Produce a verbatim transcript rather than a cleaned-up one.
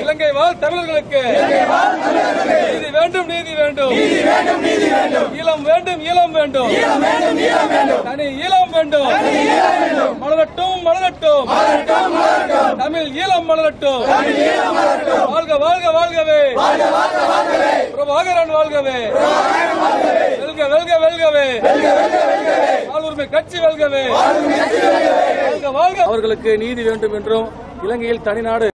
இலங்கை வாழ் தமிழர்களுக்கு நீதி வேண்டும் நீதி வேண்டும் ஈழம் வேண்டும் ஈழம் வேண்டும் தனி ஈழம் வேண்டும் மலரட்டும் மலரட்டும் தமிழ் ஈழம் மலரட்டும் வாழ்க வாழ்க வாழ்கவே பிரபாகரன் வாழ்கவே வெல்க வெல்க வெல்கவே ஆளுரிமை கட்சி வெல்கவே வாழ்க வாழ்க. அவர்களுக்கு நீதி வேண்டும் என்றும் இலங்கையில் தனிநாடு